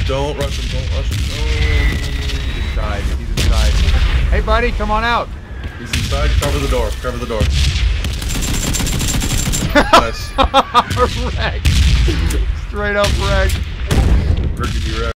Don't rush him. Don't rush him. No. He's inside. He's inside. Hey, buddy, come on out. He's inside. Cover the door. Cover the door. Nice. Wreck. Straight up wreck. Rickety wreck.